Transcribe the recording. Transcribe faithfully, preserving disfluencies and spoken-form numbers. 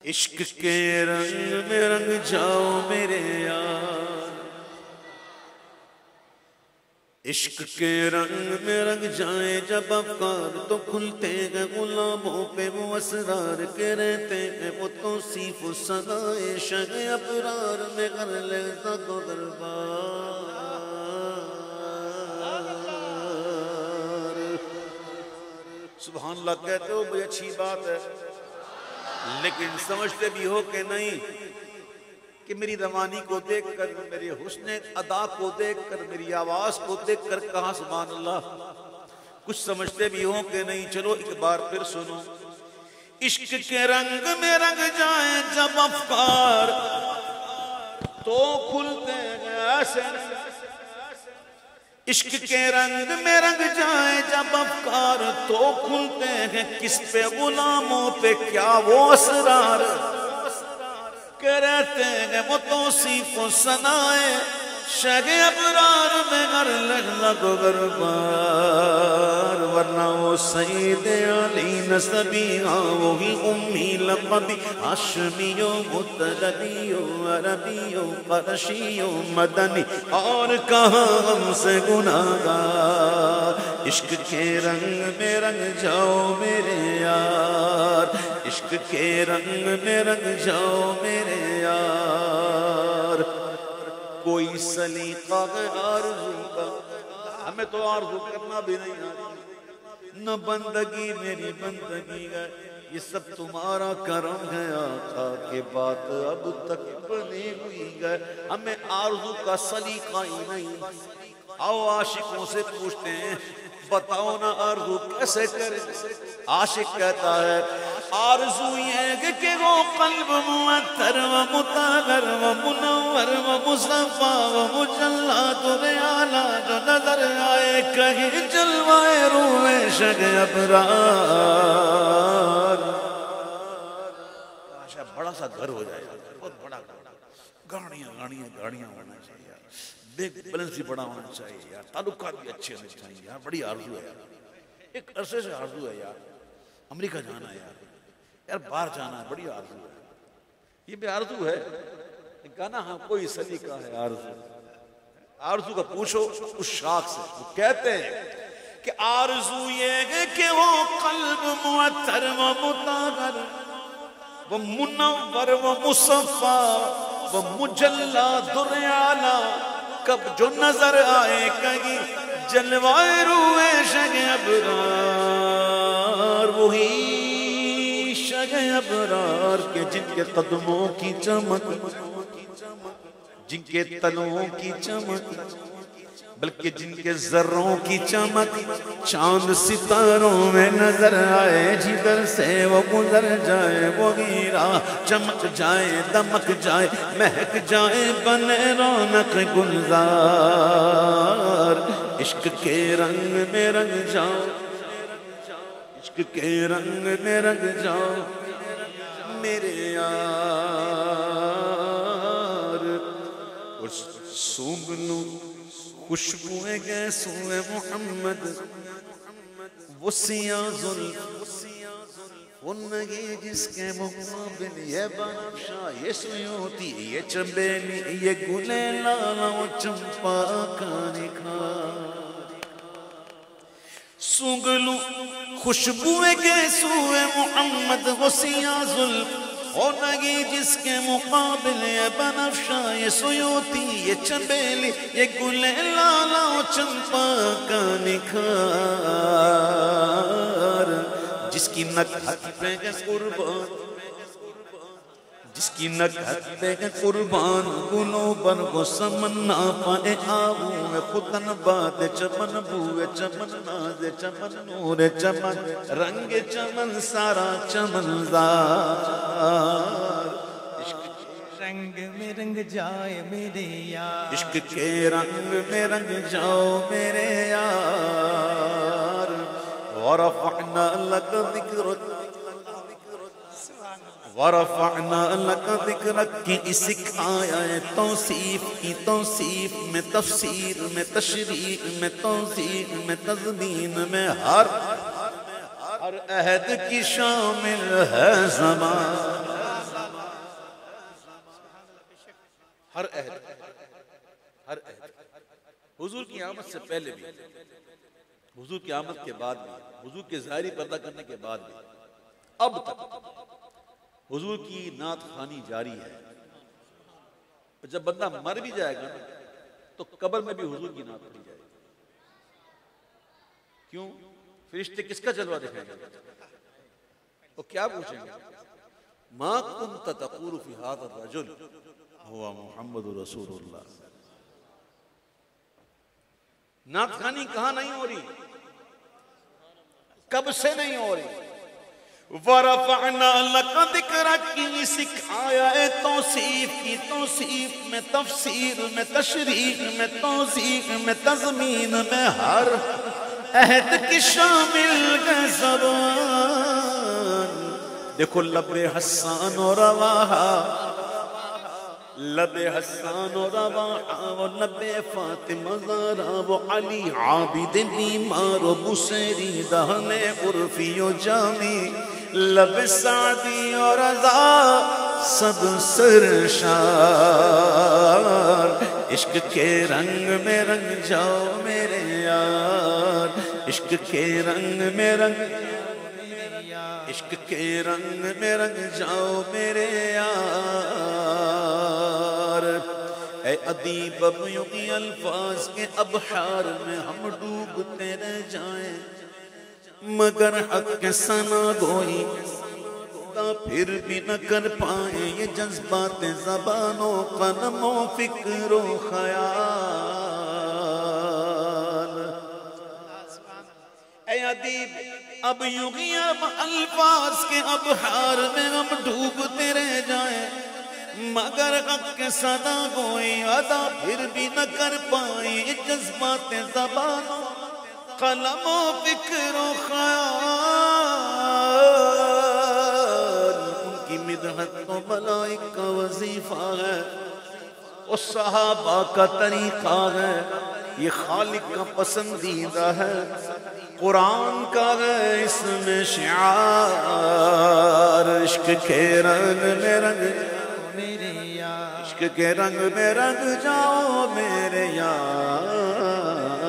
عشق کے رنگ میں رنگ جاؤ میرے یار، عشق کے رنگ میں رنگ جائیں جب افکار تو کھلتے ہیں غلاموں پہ وہ اسرار کے رہتے ہیں وہ توصیف و ثنائے شہ ابرار میں کر لے زد و دربار۔ سبحان اللہ کہتے ہو بڑی اچھی بات ہے، لیکن سمجھتے بھی ہو کہ نہیں کہ میری روانی کو دیکھ کر، میرے حسن ادا کو دیکھ کر، میری آواز کو دیکھ کر کہاں سبحان اللہ، کچھ سمجھتے بھی ہو کہ نہیں۔ چلو ایک بار پھر سنو۔ عشق کے رنگ میں رنگ جائیں جب افکار تو کھلتے ہیں ایسے، عشق کے رنگ میں رنگ جائیں جب افکار تو کھلتے ہیں کس پہ غلاموں پہ کیا وہ اسرار کہ رہتے ہیں وہ توصیف و ثنائے شہ ابرار میں گر لگنا کو گربار، ورنہ وہ سید علی نسبی ہاں وہی امی لقبی ہاشمیو مطلبیو عربیو قرشیو مدنی، اور کہاں ہم سے گناہگار۔ عشق کے رنگ میں رنگ جاؤ میرے یار، عشق کے رنگ میں رنگ جاؤ میرے یار۔ کوئی سلیقہ ہے آرزو کا، ہمیں تو آرزو کرنا بھی نہیں آتی، نہ بندگی میری بندگی ہے، یہ سب تمہارا کرم ہے آقا کہ بات اب تک بنی ہوئی ہے، ہمیں آرزو کا سلیقہ ہی نہیں۔ آؤ عاشقوں سے پوچھتے ہیں بتاؤ نا آرزو کیسے کریں۔ عاشق کہتا ہے آرزو یہ کہ وہ قلب معطر و مطہر و منور و مصفی و مجلی دریالا جو نظر آئے کہیں جلوائے روئے شگ ابرار۔ بڑا سا گھر ہو جائے، بہت بڑا گھر، گاڑیاں گاڑیاں گاڑیاں ہونا چاہیے، بیک بیلنس بھی بڑا ہونا چاہیے یار، تعلقات بھی اچھے ہونے چاہیے یار، بڑی آرزو ہے یار، ایک عرصے سے آرزو ہے یار، امریکہ جانا ہے یار، یار باہر جانا ہے، بڑی آرزو ہے، یہ بھی آرزو ہے، کہنا ہاں کوئی سلیقہ ہے آرزو، آرزو کا پوچھو اس شاخ سے، وہ کہتے ہیں کہ آرزو یہ ہے کہ وہ قلب معطر و مطہر و منور و مصفی و مجلی دریالا، کب جو نظر آئے کہیں جلوائے روئے شگ ابرار، وہی شگ ابرار کے جن کے قدموں کی چمک، جن کے تلووں کی چمک، بلکہ جن کے ذروں کی چمک چاند ستاروں میں نظر آئے، جدھر سے وہ گزر جائے وہی راہ چمک جائے، دمک جائے، مہک جائے، بنے رونق گلزار۔ عشق کے رنگ میں رنگ جاؤ، عشق کے رنگ میں رنگ جاؤ میرے یار۔ اس سونگنو خوشبوئے گیسوئے محمد، وہ سیاہ زلف وہ نگی جس کے مقابل یہ بنفشا، یہ سیوتی، یہ چنبیلی، یہ گلے لالا، وہ چمپا کا نکھار۔ سونگلو خوشبوئے گیسوئے محمد، وہ سیاہ زلف وہ نگی جس کے مقابل یہ بنفشا، یہ سیوتی، یہ چنبیلی، یہ گلے لالا، وہ چمپا کا نکھار۔ جس کی نکہت پہ ہے قربان، جس کی نکہت پہ ہے قربان، گلوں بر کو سمنا پائے آہو میں خودن باد چمن بوئے چمن ناز چمن نور چمن رنگ چمن سارا چمن زار۔ رنگ میں رنگ جائے میرے یار، عشق کے رنگ میں رنگ جاؤ میرے یار۔ ورفعنا لك ذکرک، ورفعنا لك ذکرک کی اسک آیا ہے توصیف کی توصیف میں، تفسیر میں، تشریح میں، توضیح میں، تضمین میں، ہر ہر عہد کی شامل ہے زمان۔ حضور کی آمد سے پہلے بھی، حضور کی آمد کے بعد بھی، حضور کے ظاہری پردہ کرنے کے بعد بھی، اب تک حضور کی نعت خوانی جاری ہے. جب بندہ مر بھی جائے گا تو قبر میں بھی حضور کی نعت پڑھی جائے گی. کیوں؟ فرشتے کس کا جلوہ دکھائیں گے؟ وہ کیا پوچھیں گے؟ ما کنت تقول فی هذا الرجل هو محمد رسول اللہ. نعت خوانی کہاں نہیں ہو رہی؟ کب سے نہیں ہو رہی؟ وَرَفَعْنَا لَكَ ذِكْرَكَ کی سکھایا ہے توصیف کی، توصیف میں، تفسیر میں، تشریح میں، توضیح میں، تضمین میں، ہر عہد کی شامل ہے زبان. دیکھو لب حسان و رواحہ، لب حسان و رواحہ، و لب فاطمہ زہرا، و علی عابد نیمار و بصیری دہن عرفی و جامی، لب سعدی و رضا سب سرشار. عشق کے رنگ میں رنگ جاؤ میرے یار، عشق کے رنگ میں رنگ، عشق کے رنگ میں رنگ جاؤ میرے یار. اے ادیب اب یوں کی الفاظ کے ابحار میں ہم ڈوبتے رہ جائیں، مگر حق کے ثنا گوئی پھر بھی نہ کر پائیں. یہ جذبات زبان و قلم و فکر و خیال. اے ادیب اب یوں ہی اب الفاظ کے ابحار میں ہم ڈوبتے رہ جائیں، مگر حق کے صدا گوئی ادا پھر بھی نہ کر پائیں. یہ جذبات زبان و قلم و فکر و خیال. ان کی مدحت تو ملائک کا وظیفہ ہے، وہ صحابہ کا طریقہ ہے، یہ خالق کا پسندیدہ ہے، قرآن کا ہے اس میں شعار. عشق کے رنگ میں رنگ میرے یار، عشق کے رنگ میں رنگ جاؤ میرے یار.